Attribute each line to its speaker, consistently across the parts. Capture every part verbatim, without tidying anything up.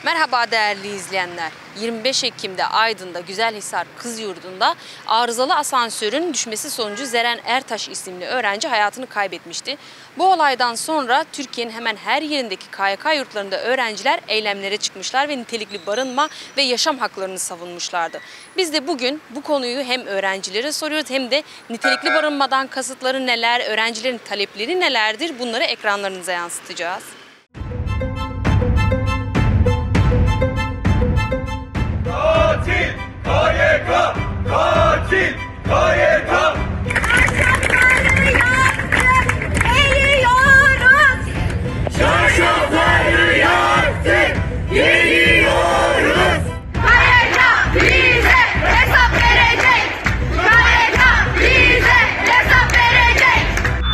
Speaker 1: Merhaba değerli izleyenler. yirmi beş Ekim'de Aydın'da Güzelhisar Kız Yurdu'nda arızalı asansörün düşmesi sonucu Zeren Ertaş isimli öğrenci hayatını kaybetmişti. Bu olaydan sonra Türkiye'nin hemen her yerindeki K Y K yurtlarında öğrenciler eylemlere çıkmışlar ve nitelikli barınma ve yaşam haklarını savunmuşlardı. Biz de bugün bu konuyu hem öğrencilere soruyoruz hem de nitelikli barınmadan kasıtları neler, öğrencilerin talepleri nelerdir, bunları ekranlarınıza yansıtacağız.
Speaker 2: Katil K Y K! Katil K Y K! Çarşafları yaktık, geliyoruz.
Speaker 3: K Y K bize hesap verecek. K Y K bize hesap verecek.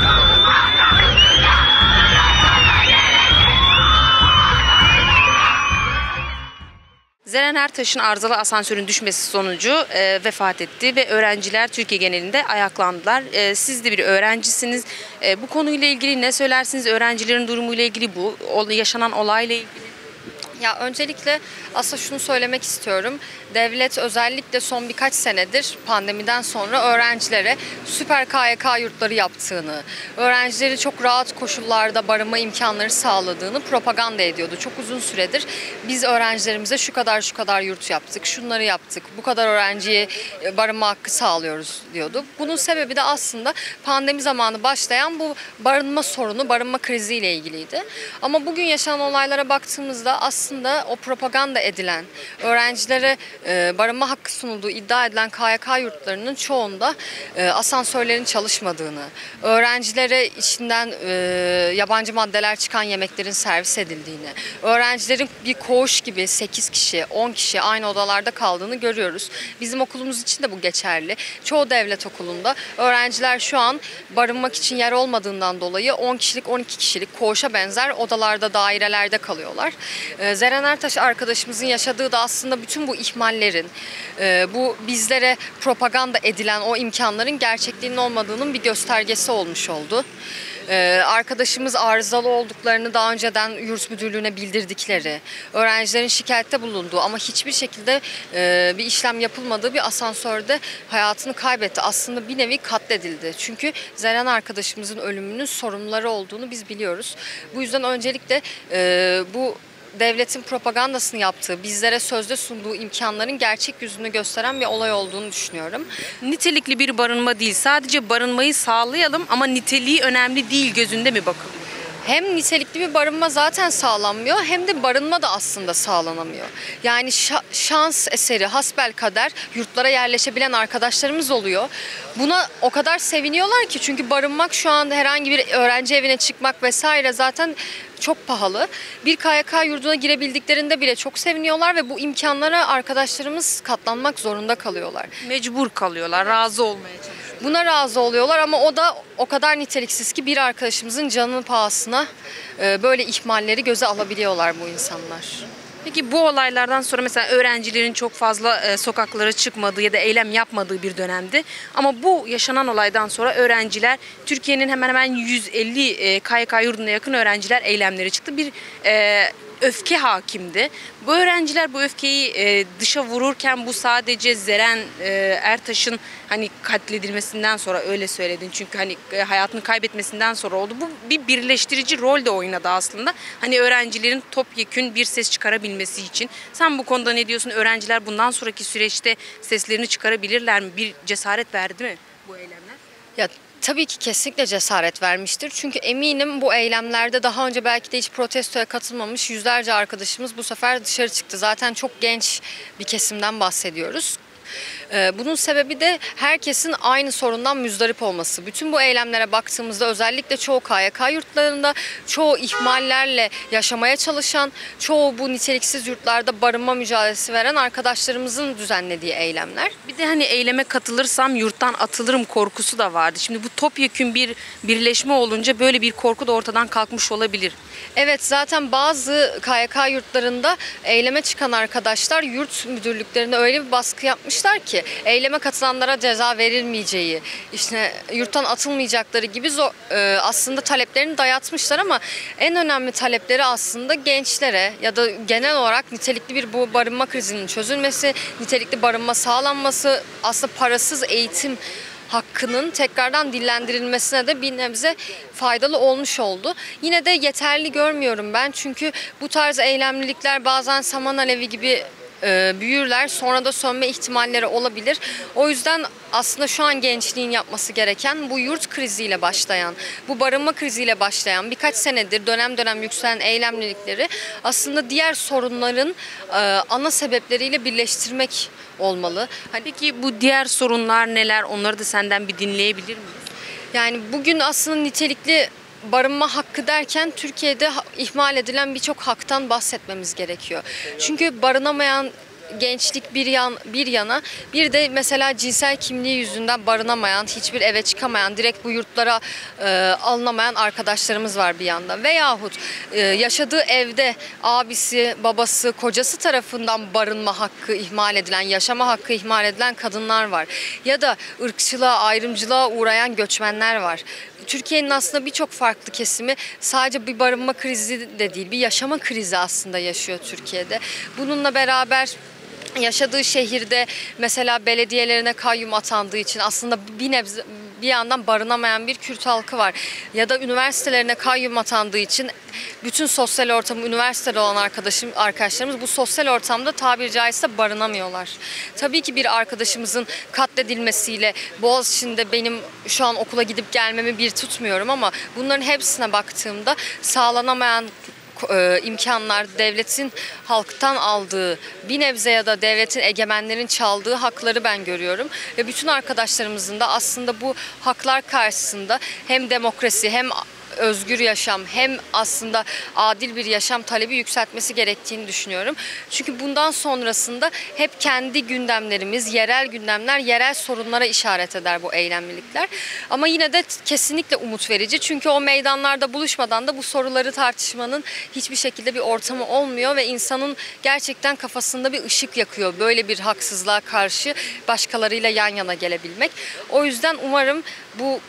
Speaker 1: Zeren Ertaş'ın arızalı asansörün düşmesi sonucu e, vefat etti ve öğrenciler Türkiye genelinde ayaklandılar. E, siz de bir öğrencisiniz. E, bu konuyla ilgili ne söylersiniz? Öğrencilerin durumuyla ilgili, bu yaşanan olayla ilgili.
Speaker 4: Ya öncelikle aslında şunu söylemek istiyorum. Devlet özellikle son birkaç senedir pandemiden sonra öğrencilere süper K Y K yurtları yaptığını, öğrencileri çok rahat koşullarda barınma imkanları sağladığını propaganda ediyordu. Çok uzun süredir biz öğrencilerimize şu kadar şu kadar yurt yaptık, şunları yaptık, bu kadar öğrenciye barınma hakkı sağlıyoruz diyordu. Bunun sebebi de aslında pandemi zamanı başlayan bu barınma sorunu, barınma kriziyle ilgiliydi. Ama bugün yaşanan olaylara baktığımızda aslında aslında o propaganda edilen, öğrencilere e, barınma hakkı sunulduğu iddia edilen K Y K yurtlarının çoğunda e, asansörlerin çalışmadığını, öğrencilere içinden e, yabancı maddeler çıkan yemeklerin servis edildiğini, öğrencilerin bir koğuş gibi sekiz kişi, on kişi aynı odalarda kaldığını görüyoruz. Bizim okulumuz için de bu geçerli. Çoğu devlet okulunda öğrenciler şu an barınmak için yer olmadığından dolayı on kişilik, on iki kişilik koğuşa benzer odalarda, dairelerde kalıyorlar. E, Zeren Ertaş arkadaşımızın yaşadığı da aslında bütün bu ihmallerin, bu bizlere propaganda edilen o imkanların gerçekliğinin olmadığının bir göstergesi olmuş oldu. Arkadaşımız arızalı olduklarını daha önceden yurt müdürlüğüne bildirdikleri, öğrencilerin şikayette bulunduğu ama hiçbir şekilde bir işlem yapılmadığı bir asansörde hayatını kaybetti. Aslında bir nevi katledildi. Çünkü Zeren arkadaşımızın ölümünün sorumluları olduğunu biz biliyoruz. Bu yüzden öncelikle bu devletin propagandasını yaptığı, bizlere sözde sunduğu imkanların gerçek yüzünü gösteren bir olay olduğunu düşünüyorum.
Speaker 1: Nitelikli bir barınma değil, sadece barınmayı sağlayalım ama niteliği önemli değil gözünde mi bakılıyor?
Speaker 4: Hem nitelikli bir barınma zaten sağlanmıyor hem de barınma da aslında sağlanamıyor. Yani şans eseri, hasbelkader yurtlara yerleşebilen arkadaşlarımız oluyor. Buna o kadar seviniyorlar ki, çünkü barınmak şu an herhangi bir öğrenci evine çıkmak vesaire zaten çok pahalı. Bir K Y K yurduna girebildiklerinde bile çok seviniyorlar ve bu imkanlara arkadaşlarımız katlanmak zorunda kalıyorlar.
Speaker 1: Mecbur kalıyorlar, razı olmaya çalışıyorlar.
Speaker 4: Buna razı oluyorlar ama o da o kadar niteliksiz ki bir arkadaşımızın canının pahasına böyle ihmalleri göze alabiliyorlar bu insanlar.
Speaker 1: Peki bu olaylardan sonra mesela öğrencilerin çok fazla e, sokaklara çıkmadığı ya da eylem yapmadığı bir dönemdi. Ama bu yaşanan olaydan sonra öğrenciler, Türkiye'nin hemen hemen yüz elli e, K Y K yurduna yakın öğrenciler eylemlere çıktı. Bir e, öfke hakimdi. Bu öğrenciler bu öfkeyi e, dışa vururken bu sadece Zeren e, Ertaş'ın hani katledilmesinden sonra, öyle söyledin çünkü hani e, hayatını kaybetmesinden sonra oldu. Bu bir birleştirici rol de oynadı aslında. Hani öğrencilerin topyekün bir ses çıkarabilmesi için. Sen bu konuda ne diyorsun? Öğrenciler bundan sonraki süreçte seslerini çıkarabilirler mi? Bir cesaret verdi mi bu eylemler?
Speaker 4: Ya tabii ki kesinlikle cesaret vermiştir. Çünkü eminim bu eylemlerde daha önce belki de hiç protestoya katılmamış yüzlerce arkadaşımız bu sefer dışarı çıktı. Zaten çok genç bir kesimden bahsediyoruz. Bunun sebebi de herkesin aynı sorundan müzdarip olması. Bütün bu eylemlere baktığımızda özellikle çoğu K Y K yurtlarında, çoğu ihmallerle yaşamaya çalışan, çoğu bu niteliksiz yurtlarda barınma mücadelesi veren arkadaşlarımızın düzenlediği eylemler.
Speaker 1: Bir de hani eyleme katılırsam yurttan atılırım korkusu da vardı. Şimdi bu topyekün bir birleşme olunca böyle bir korku da ortadan kalkmış olabilir.
Speaker 4: Evet, zaten bazı K Y K yurtlarında eyleme çıkan arkadaşlar yurt müdürlüklerine öyle bir baskı yapmışlar ki ki eyleme katılanlara ceza verilmeyeceği, işte yurttan atılmayacakları gibi zor, e, aslında taleplerini dayatmışlar ama en önemli talepleri aslında gençlere ya da genel olarak nitelikli bir bu barınma krizinin çözülmesi, nitelikli barınma sağlanması, aslında parasız eğitim hakkının tekrardan dillendirilmesine de bir nebze faydalı olmuş oldu. Yine de yeterli görmüyorum ben, çünkü bu tarz eylemlilikler bazen saman alevi gibi e, büyürler, sonra da sönme ihtimalleri olabilir. O yüzden aslında şu an gençliğin yapması gereken bu yurt kriziyle başlayan, bu barınma kriziyle başlayan birkaç senedir dönem dönem yükselen eylemlilikleri aslında diğer sorunların e, ana sebepleriyle birleştirmek olmalı.
Speaker 1: Hani peki bu diğer sorunlar neler? Onları da senden bir dinleyebilir miyiz?
Speaker 4: Yani bugün aslında nitelikli barınma hakkı derken Türkiye'de ihmal edilen birçok haktan bahsetmemiz gerekiyor. Çünkü barınamayan gençlik bir yan bir yana, bir de mesela cinsel kimliği yüzünden barınamayan, hiçbir eve çıkamayan, direkt bu yurtlara e, alınamayan arkadaşlarımız var bir yanda. Veyahut e, yaşadığı evde abisi, babası, kocası tarafından barınma hakkı ihmal edilen, yaşama hakkı ihmal edilen kadınlar var. Ya da ırkçılığa, ayrımcılığa uğrayan göçmenler var. Türkiye'nin aslında birçok farklı kesimi sadece bir barınma krizi de değil, bir yaşama krizi aslında yaşıyor Türkiye'de. Bununla beraber yaşadığı şehirde mesela belediyelerine kayyum atandığı için aslında bir nebze bir yandan barınamayan bir Kürt halkı var. Ya da üniversitelerine kayyum atandığı için bütün sosyal ortamı üniversitede olan arkadaşım, arkadaşlarımız bu sosyal ortamda tabiri caizse barınamıyorlar. Tabii ki bir arkadaşımızın katledilmesiyle Boğaziçi'nde benim şu an okula gidip gelmemi bir tutmuyorum ama bunların hepsine baktığımda sağlanamayan imkanlar, devletin halktan aldığı, bir nebze ya da devletin, egemenlerin çaldığı hakları ben görüyorum. Ve bütün arkadaşlarımızın da aslında bu haklar karşısında hem demokrasi hem özgür yaşam hem aslında adil bir yaşam talebi yükseltmesi gerektiğini düşünüyorum. Çünkü bundan sonrasında hep kendi gündemlerimiz, yerel gündemler, yerel sorunlara işaret eder bu eylemlilikler. Ama yine de kesinlikle umut verici. Çünkü o meydanlarda buluşmadan da bu soruları tartışmanın hiçbir şekilde bir ortamı olmuyor ve insanın gerçekten kafasında bir ışık yakıyor. Böyle bir haksızlığa karşı başkalarıyla yan yana gelebilmek. O yüzden umarım bu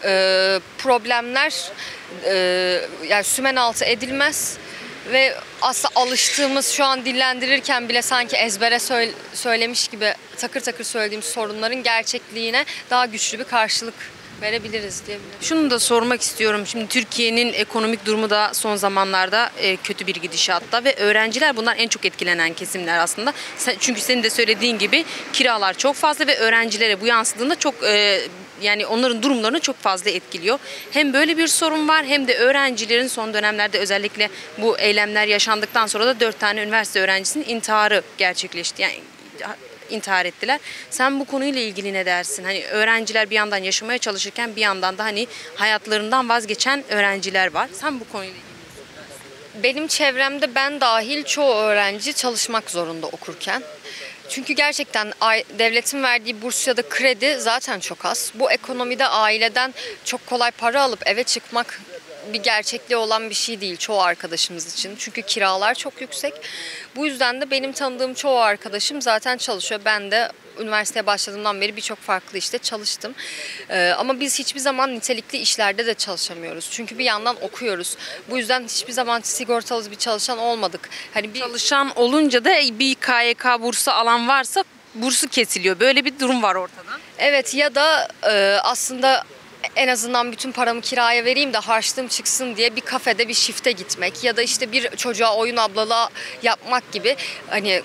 Speaker 4: e, problemler e, yani sümen altı edilmez ve aslında alıştığımız, şu an dillendirirken bile sanki ezbere söylemiş gibi takır takır söylediğimiz sorunların gerçekliğine daha güçlü bir karşılık verebiliriz diyebilirim.
Speaker 1: Şunu da sormak istiyorum. Şimdi Türkiye'nin ekonomik durumu da son zamanlarda e, kötü bir gidişatta ve öğrenciler bundan en çok etkilenen kesimler aslında. Sen, çünkü senin de söylediğin gibi kiralar çok fazla ve öğrencilere bu yansıdığında çok e, yani onların durumlarını çok fazla etkiliyor. Hem böyle bir sorun var hem de öğrencilerin son dönemlerde özellikle bu eylemler yaşandıktan sonra da dört tane üniversite öğrencisinin intiharı gerçekleşti. Yani intihar ettiler. Sen bu konuyla ilgili ne dersin? Hani öğrenciler bir yandan yaşamaya çalışırken bir yandan da hani hayatlarından vazgeçen öğrenciler var. Sen bu konuyla ilgili.
Speaker 4: Benim çevremde ben dahil çoğu öğrenci çalışmak zorunda okurken. Çünkü gerçekten devletin verdiği burs ya da kredi zaten çok az. Bu ekonomide aileden çok kolay para alıp eve çıkmak bir gerçekliği olan bir şey değil çoğu arkadaşımız için. Çünkü kiralar çok yüksek. Bu yüzden de benim tanıdığım çoğu arkadaşım zaten çalışıyor. Ben de üniversiteye başladığımdan beri birçok farklı işte çalıştım. Ee, ama biz hiçbir zaman nitelikli işlerde de çalışamıyoruz. Çünkü bir yandan okuyoruz. Bu yüzden hiçbir zaman sigortalı bir çalışan olmadık. Hani bir
Speaker 1: Çalışan olunca da bir K Y K bursu alan varsa bursu kesiliyor. Böyle bir durum var ortada.
Speaker 4: Evet, ya da e, aslında en azından bütün paramı kiraya vereyim de harçlığım çıksın diye bir kafede bir şifte gitmek ya da işte bir çocuğa oyun ablalığı yapmak gibi hani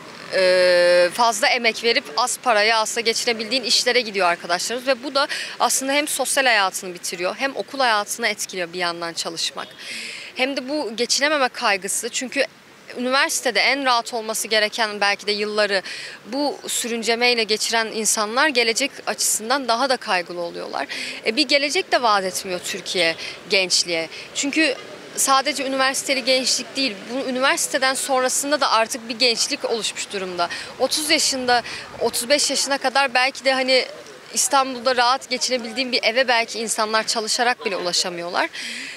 Speaker 4: fazla emek verip az paraya aslında geçirebildiğin işlere gidiyor arkadaşlarımız ve bu da aslında hem sosyal hayatını bitiriyor hem okul hayatını etkiliyor bir yandan çalışmak. Hem de bu geçinememe kaygısı, çünkü üniversitede en rahat olması gereken belki de yılları bu sürüncemeyle geçiren insanlar gelecek açısından daha da kaygılı oluyorlar. E bir gelecek de vaat etmiyor Türkiye gençliğe. Çünkü sadece üniversiteli gençlik değil, bu üniversiteden sonrasında da artık bir gençlik oluşmuş durumda. otuz yaşında, otuz beş yaşına kadar belki de hani İstanbul'da rahat geçinebildiğim bir eve belki insanlar çalışarak bile ulaşamıyorlar.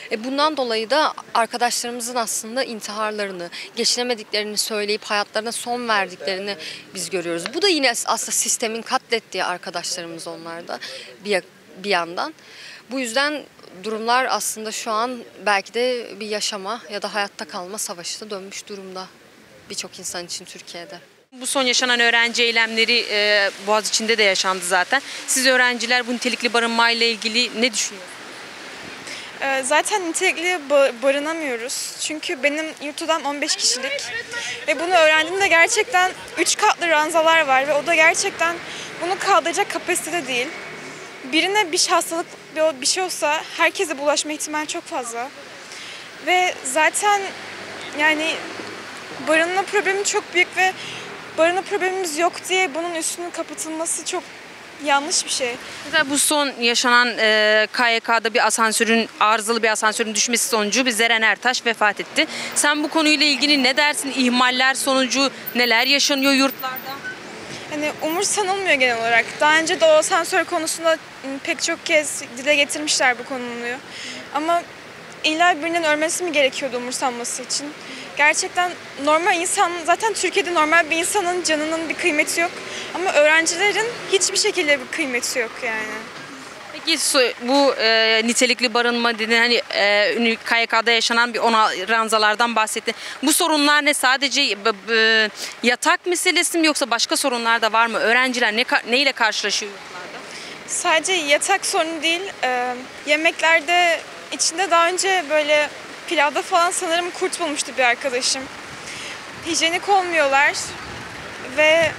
Speaker 4: E bundan dolayı da arkadaşlarımızın aslında intiharlarını, geçinemediklerini söyleyip hayatlarına son verdiklerini biz görüyoruz. Bu da yine aslında sistemin katlettiği arkadaşlarımız onlarda bir, bir yandan. Bu yüzden durumlar aslında şu an belki de bir yaşama ya da hayatta kalma savaşına dönmüş durumda birçok insan için Türkiye'de.
Speaker 1: Bu son yaşanan öğrenci eylemleri e, Boğaziçi'nde de yaşandı zaten. Siz öğrenciler bu nitelikli barınmayla ilgili ne düşünüyorsunuz?
Speaker 5: Ee, Zaten nitelikli ba- barınamıyoruz. Çünkü benim yurt odam on beş kişilik. Ve bunu öğrendiğimde gerçekten üç katlı ranzalar var ve o da gerçekten bunu kaldıracak kapasitede değil. Birine bir hastalık bir şey olsa herkese bulaşma ihtimali çok fazla. Ve zaten yani barınma problemi çok büyük ve barınma problemimiz yok diye bunun üstünün kapatılması çok yanlış bir şey.
Speaker 1: Mesela bu son yaşanan e, K Y K'da bir asansörün, arızalı bir asansörün düşmesi sonucu bir Zeren Ertaş vefat etti. Sen bu konuyla ilgili ne dersin? İhmaller sonucu neler yaşanıyor yurtlarda?
Speaker 5: Hani umursanılmıyor genel olarak. Daha önce de o asansör konusunda pek çok kez dile getirmişler bu konuyu. Ama illa birinin ölmesi mi gerekiyordu umursanması için? Gerçekten normal insan, zaten Türkiye'de normal bir insanın canının bir kıymeti yok. Ama öğrencilerin hiçbir şekilde bir kıymeti yok yani.
Speaker 1: Peki bu e, nitelikli barınma dedin, hani e, K Y K'da yaşanan bir ona ranzalardan bahsettin. Bu sorunlar ne? Sadece e, e, yatak meselesi mi yoksa başka sorunlar da var mı? Öğrenciler ne neyle karşılaşıyor yurtlarda?
Speaker 5: Sadece yatak sorunu değil, e, yemeklerde içinde daha önce böyle pilavda falan sanırım kurt bulmuştu bir arkadaşım. Hijyenik olmuyorlar ve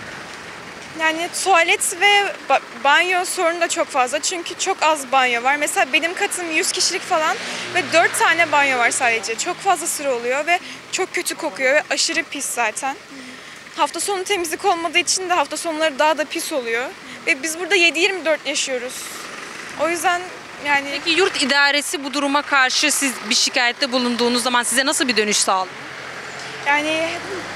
Speaker 5: yani tuvalet ve banyo sorunu da çok fazla çünkü çok az banyo var. Mesela benim katım yüz kişilik falan ve dört tane banyo var sadece. Çok fazla sıra oluyor ve çok kötü kokuyor ve aşırı pis zaten. Hafta sonu temizlik olmadığı için de hafta sonları daha da pis oluyor. Ve biz burada yedi yirmi dört yaşıyoruz. O yüzden yani...
Speaker 1: Peki yurt idaresi bu duruma karşı siz bir şikayette bulunduğunuz zaman size nasıl bir dönüş sağlıyor?
Speaker 5: Yani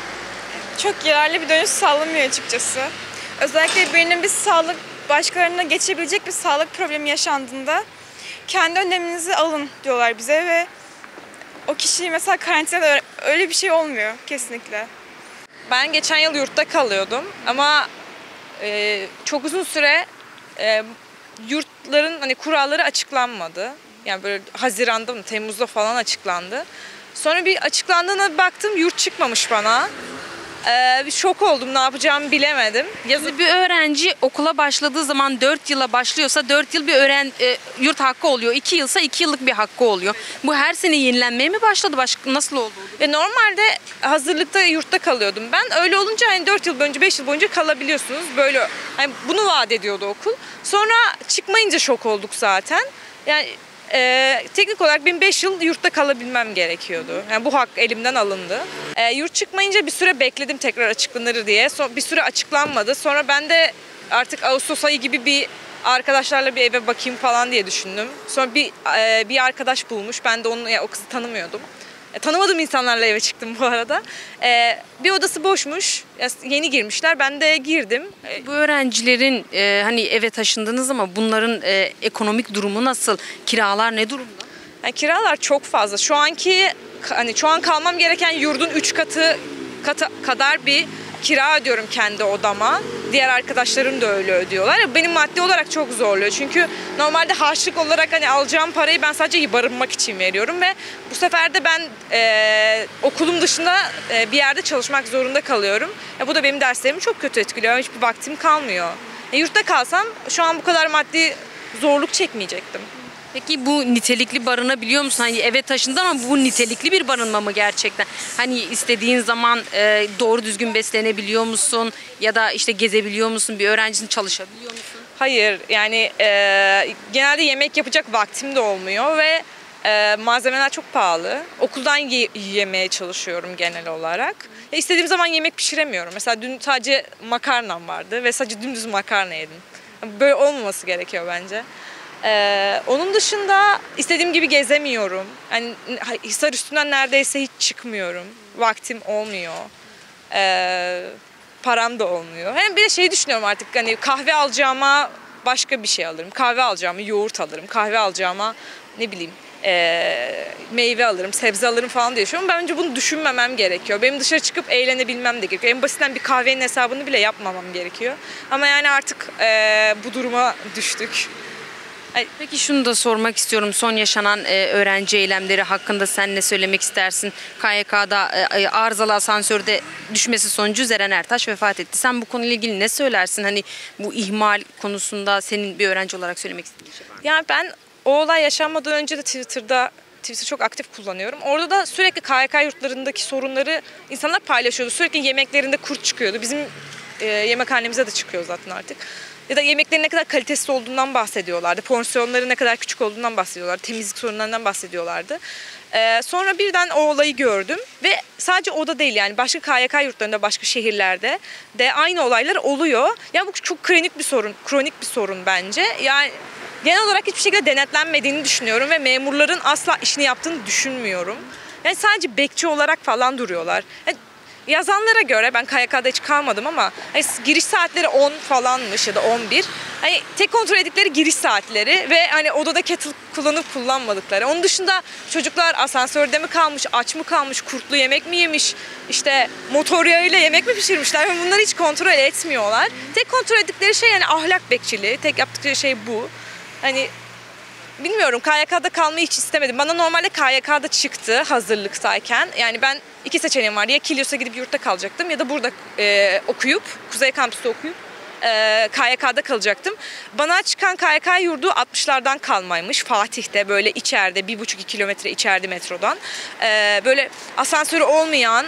Speaker 5: çok yararlı bir dönüş sağlamıyor açıkçası. Özellikle birinin bir sağlık, başkalarına geçebilecek bir sağlık problemi yaşandığında kendi önleminizi alın diyorlar bize ve o kişiyi mesela karantinada öyle bir şey olmuyor kesinlikle.
Speaker 6: Ben geçen yıl yurtta kalıyordum ama e, çok uzun süre e, yurtların hani kuralları açıklanmadı. Yani böyle Haziran'da mı Temmuz'da falan açıklandı. Sonra bir açıklandığına baktım, yurt çıkmamış bana. Ee, bir şok oldum, ne yapacağımı bilemedim.
Speaker 1: Yazı bir öğrenci okula başladığı zaman dört yıla başlıyorsa dört yıl bir öğren e, yurt hakkı oluyor. iki yılsa iki yıllık bir hakkı oluyor. Bu her sene yenilenmeye mi başladı? Başka nasıl oldu?
Speaker 6: Ve normalde hazırlıkta yurtta kalıyordum ben. Öyle olunca hani dört yıl boyunca, beş yıl boyunca kalabiliyorsunuz. Böyle hani bunu vaat ediyordu okul. Sonra çıkmayınca şok olduk zaten. Yani Ee, teknik olarak benim beş yıl yurtta kalabilmem gerekiyordu. Yani bu hak elimden alındı. Ee, yurt çıkmayınca bir süre bekledim tekrar açıklanır diye. So- bir süre açıklanmadı. Sonra ben de artık Ağustos ayı gibi bir arkadaşlarla bir eve bakayım falan diye düşündüm. Sonra bir e, bir arkadaş bulmuş. Ben de onu, yani o kızı tanımıyordum. E, tanımadığım insanlarla eve çıktım bu arada. E, bir odası boşmuş. Yeni girmişler. Ben de girdim. E,
Speaker 1: Bu öğrencilerin e, hani eve taşındınız ama bunların e, ekonomik durumu nasıl? Kiralar ne durumda?
Speaker 6: Yani kiralar çok fazla. Şu anki hani şu an kalmam gereken yurdun üç katı katı kadar bir kira ödüyorum kendi odama. Diğer arkadaşlarım da öyle ödüyorlar. Benim maddi olarak çok zorluyor. Çünkü normalde harçlık olarak hani alacağım parayı ben sadece barınmak için veriyorum ve bu sefer de ben e, okulum dışında e, bir yerde çalışmak zorunda kalıyorum. E, bu da benim derslerimi çok kötü etkiliyor. Hiçbir vaktim kalmıyor. E, yurtta kalsam şu an bu kadar maddi zorluk çekmeyecektim.
Speaker 1: Peki bu nitelikli barınabiliyor musun? Hani eve taşındın ama bu nitelikli bir barınma mı gerçekten? Hani istediğin zaman e, doğru düzgün beslenebiliyor musun? Ya da işte gezebiliyor musun? Bir öğrencisin, çalışabiliyor musun?
Speaker 6: Hayır, yani e, genelde yemek yapacak vaktim de olmuyor ve e, malzemeler çok pahalı. Okuldan ye- yemeye çalışıyorum genel olarak. Ya istediğim zaman yemek pişiremiyorum. Mesela dün sadece makarnam vardı ve sadece dümdüz makarna yedim. Böyle olmaması gerekiyor bence. Ee, onun dışında istediğim gibi gezemiyorum. Yani Hisar üstünden neredeyse hiç çıkmıyorum. Vaktim olmuyor. Ee, param da olmuyor. Yani bir de şey düşünüyorum artık, hani kahve alacağıma başka bir şey alırım. Kahve alacağıma yoğurt alırım. Kahve alacağıma ne bileyim e, meyve alırım, sebze alırım falan diye düşünüyorum. Bence bunu düşünmemem gerekiyor. Benim dışarı çıkıp eğlenebilmem de gerekiyor. En basitinden bir kahvenin hesabını bile yapmamam gerekiyor. Ama yani artık e, bu duruma düştük.
Speaker 1: Peki şunu da sormak istiyorum. Son yaşanan e, öğrenci eylemleri hakkında sen ne söylemek istersin? K Y K'da e, arızalı asansörde düşmesi sonucu Zeren Ertaş vefat etti. Sen bu konuyla ilgili ne söylersin? Hani bu ihmal konusunda senin bir öğrenci olarak söylemek istediğin şey var mı?
Speaker 6: Yani ben o olay yaşanmadan önce de Twitter'da Twitter çok aktif kullanıyorum. Orada da sürekli K Y K yurtlarındaki sorunları insanlar paylaşıyordu. Sürekli yemeklerinde kurt çıkıyordu. Bizim e, yemekhanemize de çıkıyor zaten artık. Ya da yemeklerin ne kadar kalitesiz olduğundan bahsediyorlardı. Porsiyonları ne kadar küçük olduğundan bahsediyorlardı. Temizlik sorunlarından bahsediyorlardı. Ee, sonra birden o olayı gördüm. Ve sadece o da değil yani başka K Y K yurtlarında, başka şehirlerde de aynı olaylar oluyor. Yani bu çok kronik bir sorun, kronik bir sorun bence. Yani genel olarak hiçbir şekilde denetlenmediğini düşünüyorum ve memurların asla işini yaptığını düşünmüyorum. Yani sadece bekçi olarak falan duruyorlar. Yani yazanlara göre ben K Y K'da hiç kalmadım ama hani giriş saatleri on falanmış ya da on bir. Hani tek kontrol ettikleri giriş saatleri ve hani odada kettle kullanıp kullanmadıkları. Onun dışında çocuklar asansörde mi kalmış, aç mı kalmış, kurtlu yemek mi yemiş, işte motor yağıyla yemek mi pişirmişler? Yani bunları hiç kontrol etmiyorlar. Tek kontrol ettikleri şey yani ahlak bekçiliği. Tek yaptıkları şey bu. Hani bilmiyorum, K Y K'da kalmayı hiç istemedim. Bana normalde K Y K'da çıktı hazırlıktayken. Yani ben iki seçeneğim vardı. Ya Kilyos'a gidip yurtta kalacaktım ya da burada e, okuyup, Kuzey Kampüs'te okuyup e, K Y K'da kalacaktım. Bana çıkan K Y K yurdu altmışlardan kalmaymış. Fatih'te böyle içeride, bir buçuk iki kilometre içeride metrodan. E, böyle asansörü olmayan,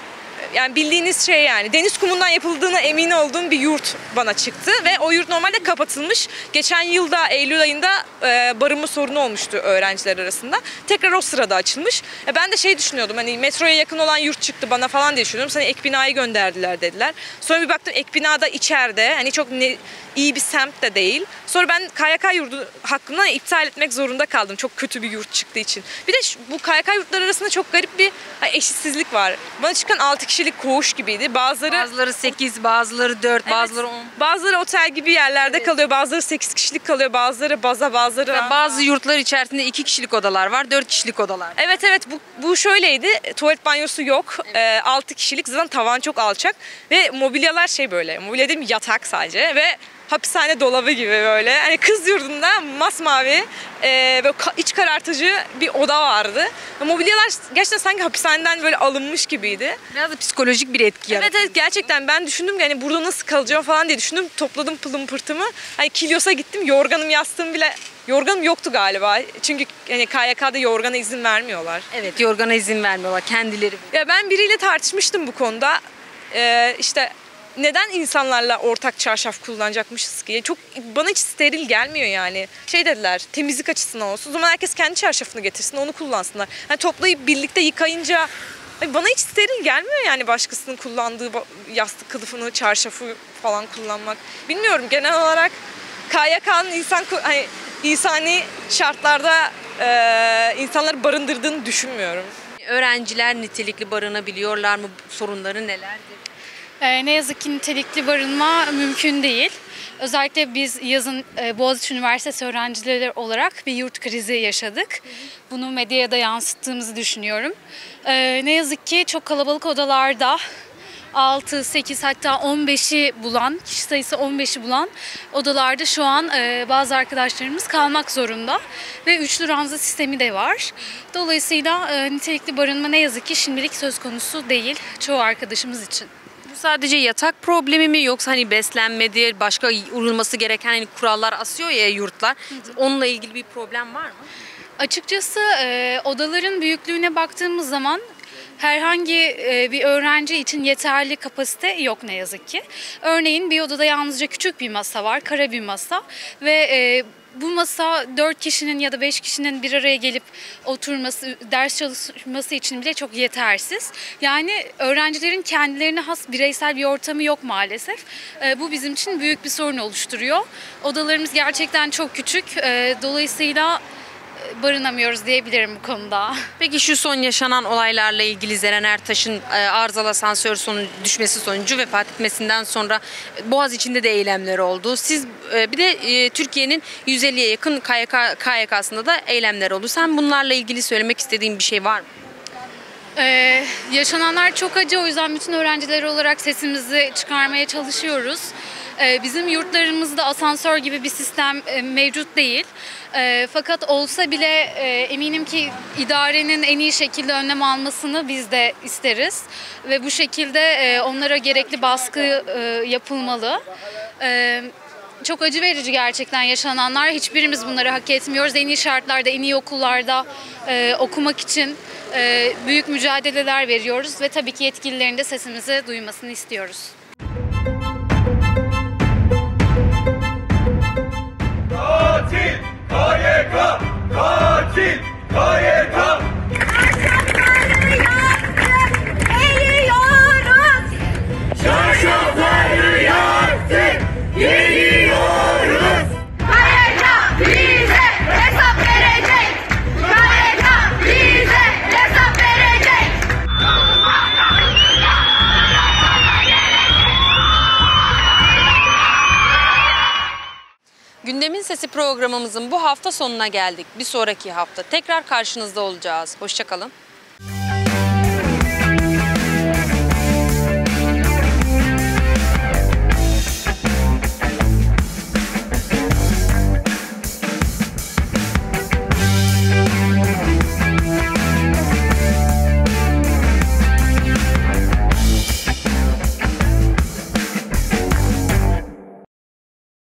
Speaker 6: yani bildiğiniz şey yani deniz kumundan yapıldığına emin olduğum bir yurt bana çıktı ve o yurt normalde kapatılmış. Geçen yılda Eylül ayında e, barınma sorunu olmuştu öğrenciler arasında. Tekrar o sırada açılmış. E, ben de şey düşünüyordum, hani metroya yakın olan yurt çıktı bana falan diye düşünüyordum. Sana ek binayı gönderdiler dediler. Sonra bir baktım ek binada içeride, hani çok ne, iyi bir semt de değil. Sonra ben K Y K yurdu hakkında iptal etmek zorunda kaldım. Çok kötü bir yurt çıktığı için. Bir de şu, bu K Y K yurtları arasında çok garip bir eşitsizlik var. Bana çıkan altı kişilik koğuş gibiydi. Bazıları
Speaker 1: Bazıları sekiz, bazıları dört, bazıları on.
Speaker 6: bazıları otel gibi yerlerde
Speaker 1: Evet.
Speaker 6: kalıyor. Bazıları sekiz kişilik kalıyor. Bazıları baza, bazıları...
Speaker 1: Mesela bazı yurtlar içerisinde iki kişilik odalar var, dört kişilik odalar.
Speaker 6: Evet evet, bu, bu şöyleydi. Tuvalet banyosu yok. Evet. altı kişilik, zaten tavan çok alçak. Ve mobilyalar şey böyle. Mobilya değil mi? Yatak sadece. Ve hapishane dolabı gibi böyle. Hani kız yurdunda masmavi e, böyle iç karartıcı bir oda vardı. Mobilyalar gerçekten sanki hapishaneden böyle alınmış gibiydi.
Speaker 1: Biraz da psikolojik bir etki
Speaker 6: Evet
Speaker 1: yaratıyor.
Speaker 6: evet, gerçekten ben düşündüm ki hani burada nasıl kalacağım falan diye düşündüm. Topladım pılım pırtımı. Hani Kilyos'a gittim. Yorganım, yastığım bile, yorganım yoktu galiba. Çünkü hani K Y K'da yorgana izin vermiyorlar.
Speaker 1: Evet, yorgana izin vermiyorlar kendileri.
Speaker 6: Ya ben biriyle tartışmıştım bu konuda. Ee, işte neden insanlarla ortak çarşaf kullanacakmışız ki? Çok bana hiç steril gelmiyor yani. Şey dediler, temizlik açısından olsun. O zaman herkes kendi çarşafını getirsin, onu kullansınlar. Yani toplayıp birlikte yıkayınca bana hiç steril gelmiyor yani başkasının kullandığı yastık kılıfını, çarşafı falan kullanmak. Bilmiyorum, genel olarak K Y K'nın insan hani insani şartlarda e, insanları barındırdığını düşünmüyorum.
Speaker 1: Öğrenciler nitelikli barınabiliyorlar mı? Sorunları nelerdir?
Speaker 7: Ee, ne yazık ki nitelikli barınma mümkün değil. Özellikle biz yazın e, Boğaziçi Üniversitesi öğrencileri olarak bir yurt krizi yaşadık. Bunu medyaya da yansıttığımızı düşünüyorum. Ee, ne yazık ki çok kalabalık odalarda altı, sekiz hatta on beşi bulan, kişi sayısı on beşi bulan odalarda şu an e, bazı arkadaşlarımız kalmak zorunda. Ve üçlü ranza sistemi de var. Dolayısıyla e, nitelikli barınma ne yazık ki şimdilik söz konusu değil çoğu arkadaşımız için.
Speaker 1: Bu sadece yatak problemi mi, yoksa hani beslenmedir, başka uyulması gereken hani kurallar asıyor ya yurtlar. Onunla ilgili bir problem var mı?
Speaker 7: Açıkçası e, odaların büyüklüğüne baktığımız zaman herhangi e, bir öğrenci için yeterli kapasite yok ne yazık ki. Örneğin bir odada yalnızca küçük bir masa var, kare bir masa ve e, bu masa dört kişinin ya da beş kişinin bir araya gelip oturması, ders çalışması için bile çok yetersiz. Yani öğrencilerin kendilerine has bireysel bir ortamı yok maalesef. E, bu bizim için büyük bir sorun oluşturuyor. Odalarımız gerçekten çok küçük. E, dolayısıyla barınamıyoruz diyebilirim bu konuda.
Speaker 1: Peki şu son yaşanan olaylarla ilgili Zeren Ertaş'ın e, arızalı asansör sonucu düşmesi sonucu vefat etmesinden sonra Boğaziçi'nde de eylemler oldu. Siz e, bir de e, Türkiye'nin yüz elliye yakın K Y K, K Y K'sında da eylemler oldu. Sen bunlarla ilgili söylemek istediğin bir şey var mı?
Speaker 7: Ee, yaşananlar çok acı, o yüzden bütün öğrenciler olarak sesimizi çıkarmaya çalışıyoruz. Ee, bizim yurtlarımızda asansör gibi bir sistem e, mevcut değil. E, fakat olsa bile e, eminim ki idarenin en iyi şekilde önlem almasını biz de isteriz. Ve bu şekilde e, onlara gerekli baskı e, yapılmalı. E, Çok acı verici gerçekten yaşananlar. Hiçbirimiz bunları hak etmiyoruz. En iyi şartlarda, en iyi okullarda e, okumak için e, büyük mücadeleler veriyoruz ve tabii ki yetkililerin de sesimizi duymasını istiyoruz.
Speaker 2: Katil K Y K, katil K Y K. Çarşafları yaktık, geliyoruz.
Speaker 3: K Y K bize hesap verecek. K Y K bize hesap verecek.
Speaker 1: Gündemin Sesi programımızın bu hafta sonuna geldik. Bir sonraki hafta tekrar karşınızda olacağız. Hoşça kalın.